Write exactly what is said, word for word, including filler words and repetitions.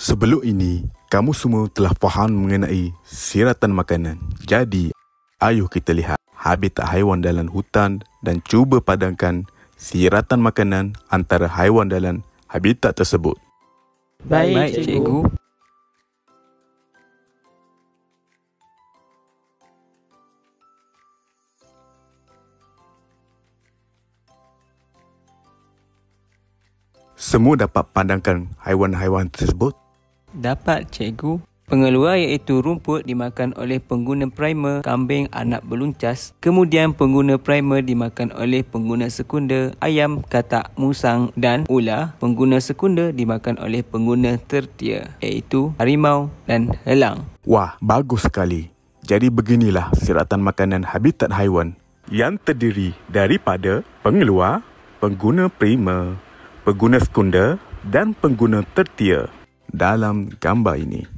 Sebelum ini, kamu semua telah faham mengenai siratan makanan. Jadi, ayuh kita lihat habitat haiwan dalam hutan dan cuba padankan siratan makanan antara haiwan dalam habitat tersebut. Baik, Baik cikgu. Semua dapat pandangkan haiwan-haiwan tersebut? Dapat, cikgu. Pengeluar iaitu rumput dimakan oleh pengguna primer, kambing anak beluncas. Kemudian pengguna primer dimakan oleh pengguna sekunder, ayam, katak, musang dan ular. Pengguna sekunder dimakan oleh pengguna tertier, iaitu harimau dan elang. Wah, bagus sekali. Jadi beginilah siratan makanan habitat haiwan yang terdiri daripada pengeluar, pengguna primer, pengguna sekunder dan pengguna tertier dalam gambar ini.